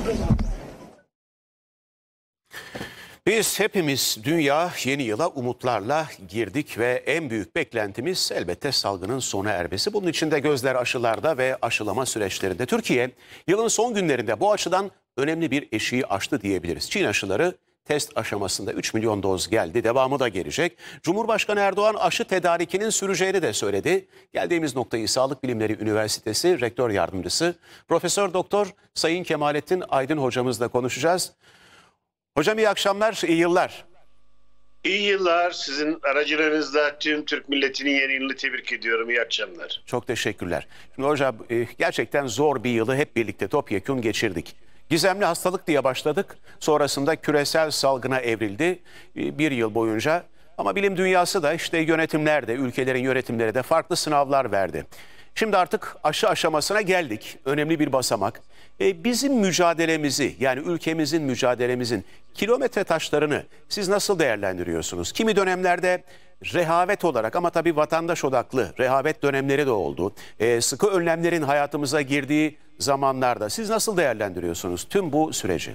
Biz hepimiz dünya yeni yıla umutlarla girdik ve en büyük beklentimiz elbette salgının sona ermesi. Bunun için de gözler aşılarda ve aşılama süreçlerinde. Türkiye yılın son günlerinde bu açıdan önemli bir eşiği aştı diyebiliriz. Çin aşıları test aşamasında 3 milyon doz geldi. Devamı da gelecek. Cumhurbaşkanı Erdoğan aşı tedarikinin süreceğini de söyledi. Geldiğimiz noktayı Sağlık Bilimleri Üniversitesi Rektör Yardımcısı Profesör Doktor Sayın Kemalettin Aydın hocamızla konuşacağız. Hocam iyi akşamlar, iyi yıllar. İyi yıllar. Sizin aracılığınızla tüm Türk milletinin yeni yılını tebrik ediyorum. İyi akşamlar. Çok teşekkürler. Şimdi hocam gerçekten zor bir yılı hep birlikte topyekun geçirdik. Gizemli hastalık diye başladık. Sonrasında küresel salgına evrildi bir yıl boyunca. Ama bilim dünyası da işte yönetimler de, ülkelerin yönetimleri de farklı sınavlar verdi. Şimdi artık aşı aşamasına geldik. Önemli bir basamak. Bizim mücadelemizi, yani ülkemizin mücadelemizin kilometre taşlarını siz nasıl değerlendiriyorsunuz? Kimi dönemlerde rehavet olarak, ama tabii vatandaş odaklı rehavet dönemleri de oldu. Sıkı önlemlerin hayatımıza girdiği zamanlarda siz nasıl değerlendiriyorsunuz tüm bu süreci?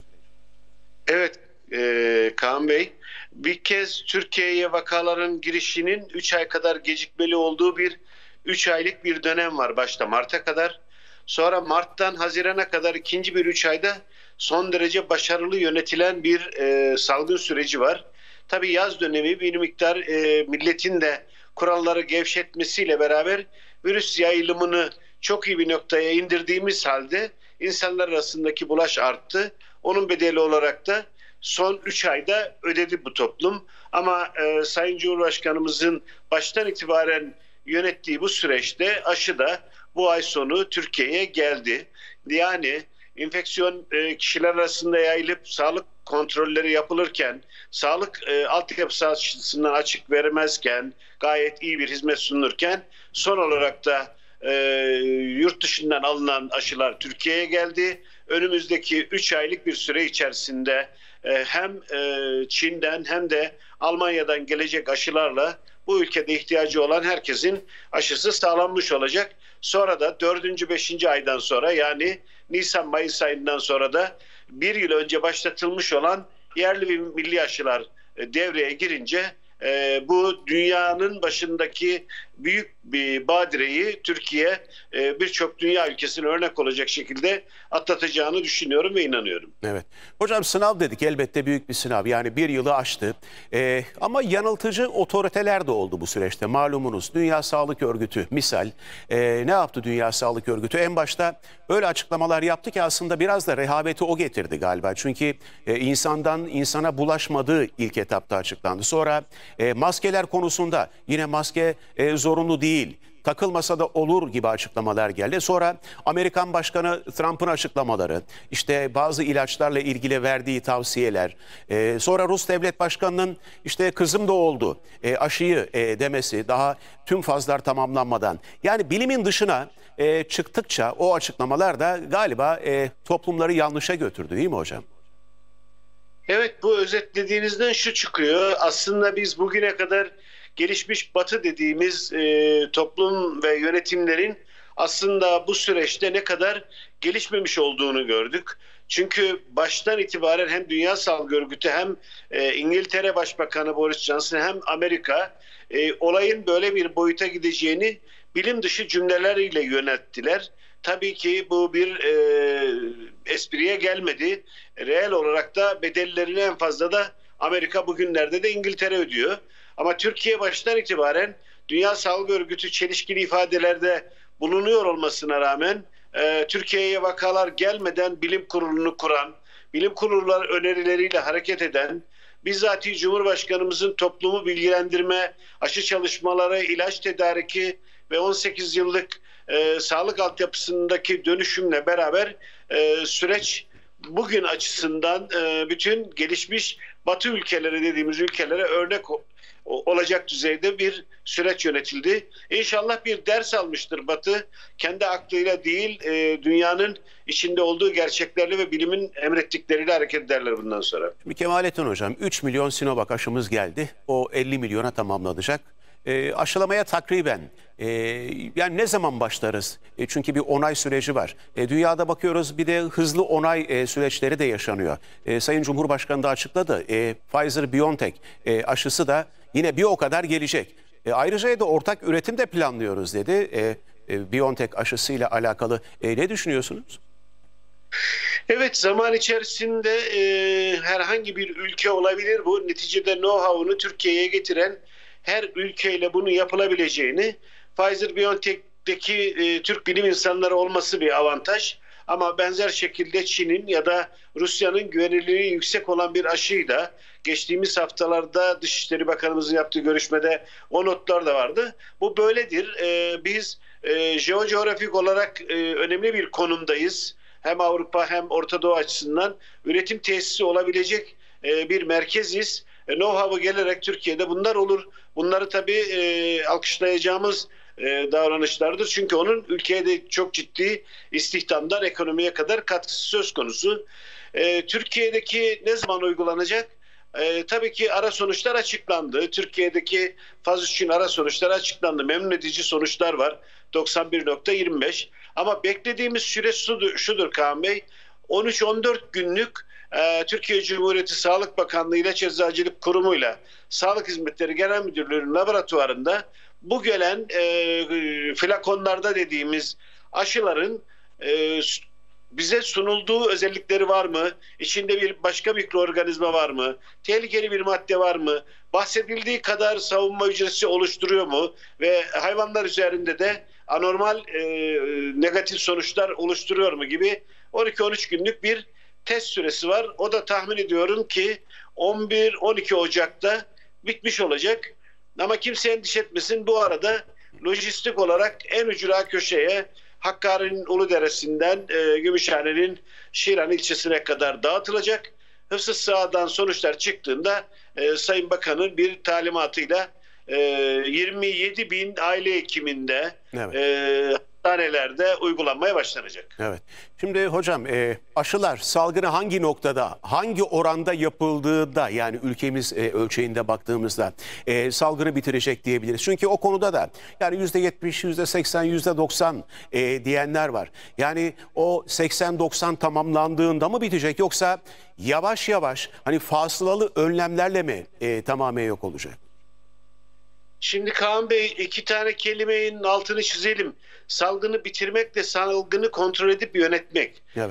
Evet Kaan Bey, bir kez Türkiye'ye vakaların girişinin 3 ay kadar gecikmeli olduğu 3 aylık bir dönem var başta Mart'a kadar. Sonra Mart'tan Haziran'a kadar ikinci bir 3 ayda son derece başarılı yönetilen bir salgın süreci var. Tabii yaz dönemi bir miktar milletin de kuralları gevşetmesiyle beraber virüs yayılımını çok iyi bir noktaya indirdiğimiz halde insanlar arasındaki bulaş arttı. Onun bedeli olarak da son 3 ayda ödedi bu toplum. Ama Sayın Cumhurbaşkanımızın baştan itibaren yönettiği bu süreçte aşı da bu ay sonu Türkiye'ye geldi. Yani enfeksiyon kişiler arasında yayılıp sağlık kontrolleri yapılırken, sağlık altyapısı açısından açık vermezken, gayet iyi bir hizmet sunulurken son olarak da yurt dışından alınan aşılar Türkiye'ye geldi. Önümüzdeki 3 aylık bir süre içerisinde hem Çin'den hem de Almanya'dan gelecek aşılarla bu ülkede ihtiyacı olan herkesin aşısı sağlanmış olacak. Sonra da 4. 5. aydan sonra, yani Nisan-Mayıs ayından sonra da bir yıl önce başlatılmış olan yerli ve milli aşılar devreye girince bu dünyanın başındaki büyük bir badireyi Türkiye birçok dünya ülkesine örnek olacak şekilde atlatacağını düşünüyorum ve inanıyorum. Evet. Hocam sınav dedik, elbette büyük bir sınav. Yani bir yılı aştı. Ama yanıltıcı otoriteler de oldu bu süreçte. Malumunuz Dünya Sağlık Örgütü misal ne yaptı Dünya Sağlık Örgütü? En başta öyle açıklamalar yaptı ki aslında biraz da rehaveti o getirdi galiba. Çünkü insandan insana bulaşmadığı ilk etapta açıklandı. Sonra maskeler konusunda yine maske zorunlu değil, takılmasa da olur gibi açıklamalar geldi. Sonra Amerikan Başkanı Trump'ın açıklamaları, işte bazı ilaçlarla ilgili verdiği tavsiyeler, sonra Rus Devlet Başkanı'nın işte kızım da oldu aşıyı demesi daha tüm fazlar tamamlanmadan. Yani bilimin dışına çıktıkça o açıklamalar da galiba toplumları yanlışa götürdü, değil mi hocam? Evet, bu özetlediğinizden şu çıkıyor. Aslında biz bugüne kadar gelişmiş Batı dediğimiz toplum ve yönetimlerin aslında bu süreçte ne kadar gelişmemiş olduğunu gördük. Çünkü baştan itibaren hem Dünya Sağlık Örgütü hem İngiltere Başbakanı Boris Johnson hem Amerika olayın böyle bir boyuta gideceğini bilim dışı cümleleriyle yönelttiler. Tabii ki bu bir espriye gelmedi. Reel olarak da bedellerini en fazla da Amerika, bugünlerde de İngiltere ödüyor. Ama Türkiye baştan itibaren Dünya Sağlık Örgütü çelişkili ifadelerde bulunuyor olmasına rağmen Türkiye'ye vakalar gelmeden bilim kurulunu kuran, bilim kurulları önerileriyle hareket eden, bizzat Cumhurbaşkanımızın toplumu bilgilendirme, aşı çalışmaları, ilaç tedariki ve 18 yıllık sağlık altyapısındaki dönüşümle beraber süreç bugün açısından bütün gelişmiş Batı ülkeleri dediğimiz ülkelere örnek olacak düzeyde bir süreç yönetildi. İnşallah bir ders almıştır Batı. Kendi aklıyla değil, dünyanın içinde olduğu gerçeklerle ve bilimin emrettikleriyle hareket ederler bundan sonra. Şimdi Kemalettin Hocam, 3 milyon Sinovac aşımız geldi. O 50 milyona tamamlanacak. Aşılamaya takriben yani ne zaman başlarız? Çünkü bir onay süreci var. Dünyada bakıyoruz bir de hızlı onay süreçleri de yaşanıyor. Sayın Cumhurbaşkanı da açıkladı. Pfizer-BioNTech aşısı da yine bir o kadar gelecek. Ayrıca da ortak üretim de planlıyoruz dedi. BioNTech aşısıyla alakalı. Ne düşünüyorsunuz? Evet, zaman içerisinde herhangi bir ülke olabilir bu. Neticede know-how'unu Türkiye'ye getiren her ülkeyle bunu yapılabileceğini, Pfizer-BioNTech'teki Türk bilim insanları olması bir avantaj. Ama benzer şekilde Çin'in ya da Rusya'nın güvenilirliği yüksek olan bir aşıyla geçtiğimiz haftalarda Dışişleri Bakanımızın yaptığı görüşmede o notlar da vardı. Bu böyledir. Biz jeocoğrafik olarak önemli bir konumdayız. Hem Avrupa hem Orta Doğu açısından üretim tesisi olabilecek bir merkeziz. Know-how'ı gelerek Türkiye'de bunlar olur. Bunları tabii alkışlayacağımız davranışlardır. Çünkü onun ülkeye de çok ciddi istihdamdan ekonomiye kadar katkısı söz konusu. Türkiye'deki ne zaman uygulanacak? Tabii ki ara sonuçlar açıklandı. Türkiye'deki faz 3'ün ara sonuçları açıklandı. Memnun edici sonuçlar var. 91.25. Ama beklediğimiz süre şudur Kaan Bey. 13-14 günlük Türkiye Cumhuriyeti Sağlık Bakanlığı İlaç Eczacılık Kurumu'yla Sağlık Hizmetleri Genel Müdürlüğü'nün laboratuvarında bu gelen flakonlarda dediğimiz aşıların bize sunulduğu özellikleri var mı? İçinde bir başka mikroorganizma var mı? Tehlikeli bir madde var mı? Bahsedildiği kadar savunma hücresi oluşturuyor mu? Ve hayvanlar üzerinde de anormal negatif sonuçlar oluşturuyor mu gibi 12-13 günlük bir test süresi var. O da tahmin ediyorum ki 11-12 Ocak'ta bitmiş olacak. Ama kimse endişe etmesin. Bu arada lojistik olarak en ücra köşeye Hakkari'nin Uluderesi'nden Gümüşhane'nin Şiran ilçesine kadar dağıtılacak. Hıfzı sahadan sonuçlar çıktığında Sayın Bakan'ın bir talimatıyla 27 bin aile hekiminde hastanelerde uygulanmaya başlanacak. Evet. Şimdi hocam aşılar salgını hangi noktada, hangi oranda yapıldığı da yani ülkemiz ölçeğinde baktığımızda salgını bitirecek diyebiliriz. Çünkü o konuda da yani %70, %80, %90 diyenler var. Yani o 80-90 tamamlandığında mı bitecek yoksa yavaş yavaş hani fasılalı önlemlerle mi tamamen yok olacak? Şimdi Kaan Bey iki tane kelimenin altını çizelim. Salgını bitirmekle salgını kontrol edip yönetmek. Evet.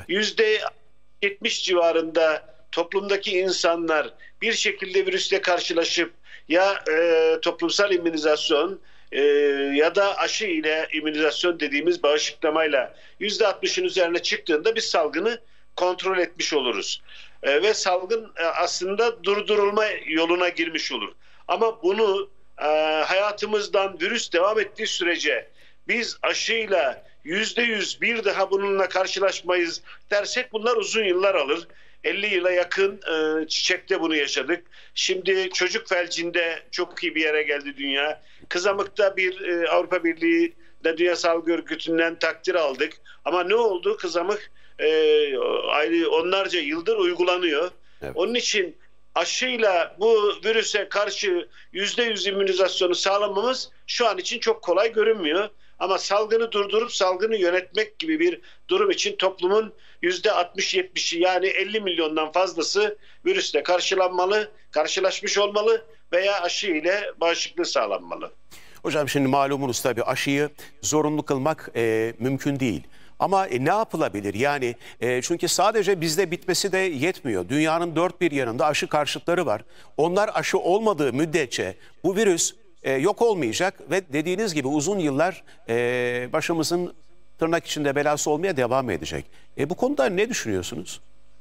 %70 civarında toplumdaki insanlar bir şekilde virüsle karşılaşıp ya toplumsal immünizasyon ya da aşı ile immünizasyon dediğimiz bağışıklamayla %60'ın üzerine çıktığında biz salgını kontrol etmiş oluruz. Ve salgın aslında durdurulma yoluna girmiş olur. Ama bunu hayatımızdan virüs devam ettiği sürece biz aşıyla %100 bir daha bununla karşılaşmayız dersek bunlar uzun yıllar alır. 50 yıla yakın çiçekte bunu yaşadık. Şimdi çocuk felcinde çok iyi bir yere geldi dünya. Kızamıkta bir Avrupa Birliği ve Dünya Sağlık Örgütü'nden takdir aldık. Ama ne oldu? Kızamık onlarca yıldır uygulanıyor. Evet. Onun için aşıyla bu virüse karşı %100 immünizasyonu sağlamamız şu an için çok kolay görünmüyor. Ama salgını durdurup salgını yönetmek gibi bir durum için toplumun %60-70'i yani 50 milyondan fazlası virüsle karşılaşmış olmalı veya aşı ile bağışıklığı sağlanmalı. Hocam şimdi malumunuz tabii aşıyı zorunlu kılmak mümkün değil. Ama ne yapılabilir? Yani çünkü sadece bizde bitmesi de yetmiyor. Dünyanın dört bir yanında aşı karşıtları var. Onlar aşı olmadığı müddetçe bu virüs yok olmayacak ve dediğiniz gibi uzun yıllar başımızın tırnak içinde belası olmaya devam edecek. Bu konuda ne düşünüyorsunuz?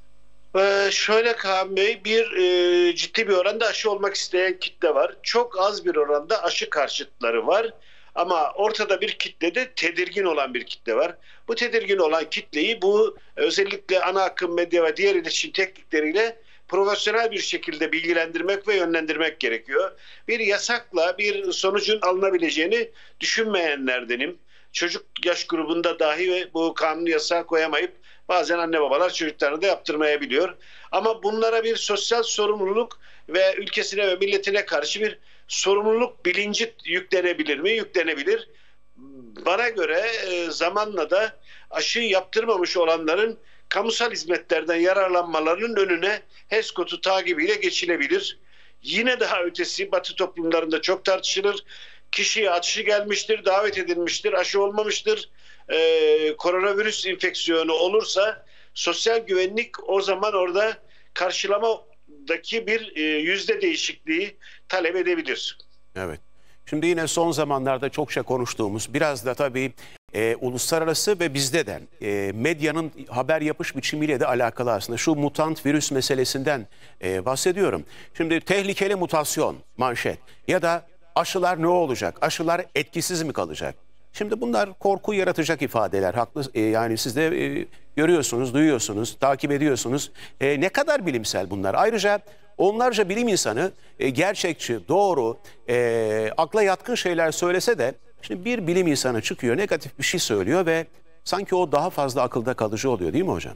Şöyle Kaan Bey, ciddi bir oranda aşı olmak isteyen kitle var. Çok az bir oranda aşı karşıtları var. Ama ortada bir kitlede tedirgin olan bir kitle var. Bu tedirgin olan kitleyi bu özellikle ana akım medya ve diğer iletişim teknikleriyle profesyonel bir şekilde bilgilendirmek ve yönlendirmek gerekiyor. Bir yasakla bir sonucun alınabileceğini düşünmeyenlerdenim. Çocuk yaş grubunda dahi bu kanunu yasağa koyamayıp bazen anne babalar çocuklarını da yaptırmayabiliyor. Ama bunlara bir sosyal sorumluluk ve ülkesine ve milletine karşı bir sorumluluk bilinci yüklenebilir mi? Yüklenebilir. Bana göre zamanla da aşı yaptırmamış olanların kamusal hizmetlerden yararlanmalarının önüne HES kodu takibiyle geçilebilir. Yine daha ötesi Batı toplumlarında çok tartışılır. Kişiye aşı gelmiştir, davet edilmiştir, aşı olmamıştır. Koronavirüs enfeksiyonu olursa sosyal güvenlik o zaman orada karşılamadaki bir yüzde değişikliği talep edebilir. Evet. Şimdi yine son zamanlarda çokça konuştuğumuz, biraz da tabii uluslararası ve bizde de medyanın haber yapış biçimiyle de alakalı aslında şu mutant virüs meselesinden bahsediyorum. Şimdi tehlikeli mutasyon manşet ya da aşılar ne olacak? Aşılar etkisiz mi kalacak? Şimdi bunlar korku yaratacak ifadeler. Haklı, yani siz de görüyorsunuz, duyuyorsunuz, takip ediyorsunuz. Ne kadar bilimsel bunlar? Ayrıca onlarca bilim insanı gerçekçi, doğru, akla yatkın şeyler söylese de şimdi bir bilim insanı çıkıyor, negatif bir şey söylüyor ve sanki o daha fazla akılda kalıcı oluyor, değil mi hocam?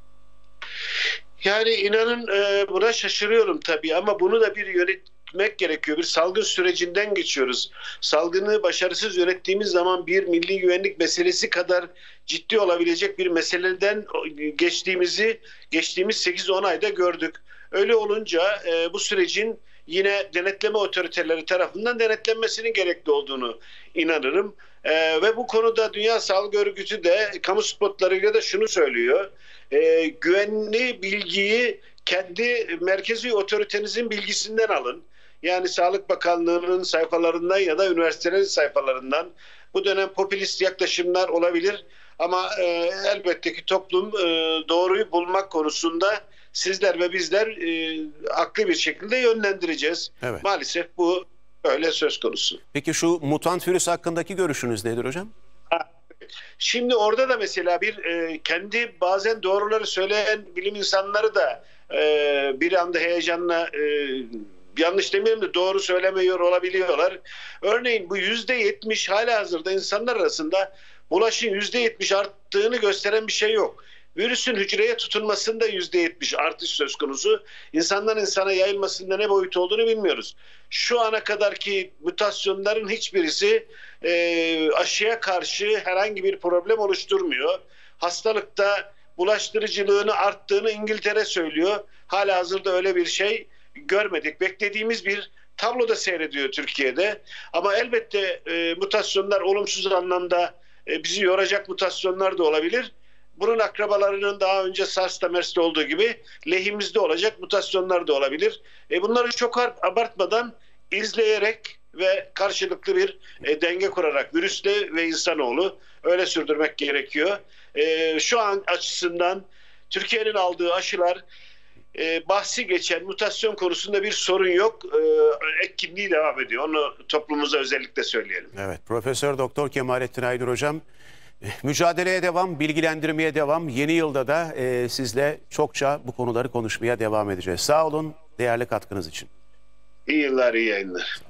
Yani inanın buna şaşırıyorum tabii, ama bunu da bir yönetmek gerekiyor. Bir salgın sürecinden geçiyoruz. Salgını başarısız yönettiğimiz zaman bir milli güvenlik meselesi kadar ciddi olabilecek bir meseleden geçtiğimiz 8-10 ayda gördük. Öyle olunca bu sürecin yine denetleme otoriteleri tarafından denetlenmesinin gerekli olduğunu inanırım. Ve bu konuda Dünya Sağlık Örgütü de kamu spotlarıyla da şunu söylüyor. Güvenli bilgiyi kendi merkezi otoritenizin bilgisinden alın. Yani Sağlık Bakanlığı'nın sayfalarından ya da üniversitelerin sayfalarından. Bu dönem popülist yaklaşımlar olabilir ama elbette ki toplum doğruyu bulmak konusunda sizler ve bizler aklı bir şekilde yönlendireceğiz. Evet. Maalesef bu öyle söz konusu. Peki şu mutant virüs hakkındaki görüşünüz nedir hocam? Şimdi orada da mesela kendi bazen doğruları söyleyen bilim insanları da bir anda heyecanla yanlış demeyelim de doğru söylemiyor olabiliyorlar. Örneğin bu %70 halihazırda insanlar arasında bulaşın %70 arttığını gösteren bir şey yok. Virüsün hücreye tutunmasında %70 artış söz konusu. İnsandan insana yayılmasında ne boyut olduğunu bilmiyoruz. Şu ana kadarki mutasyonların hiçbirisi aşıya karşı herhangi bir problem oluşturmuyor. Hastalıkta bulaştırıcılığını arttığını İngiltere söylüyor. Halihazırda öyle bir şey görmedik. Beklediğimiz bir tablo da seyrediyor Türkiye'de. Ama elbette mutasyonlar olumsuz anlamda bizi yoracak mutasyonlar da olabilir. Bunun akrabalarının daha önce SARS'ta, MERS'te olduğu gibi lehimizde olacak mutasyonlar da olabilir. Bunları çok abartmadan izleyerek ve karşılıklı bir denge kurarak virüsle ve insanoğlu öyle sürdürmek gerekiyor. Şu an açısından Türkiye'nin aldığı aşılar bahsi geçen mutasyon konusunda bir sorun yok. Etkinliği devam ediyor. Onu toplumumuza özellikle söyleyelim. Evet, Profesör Doktor Kemalettin Aydır hocam. Mücadeleye devam, bilgilendirmeye devam. Yeni yılda da sizle çokça bu konuları konuşmaya devam edeceğiz. Sağ olun değerli katkınız için. İyi yıllar, iyi yayınlar.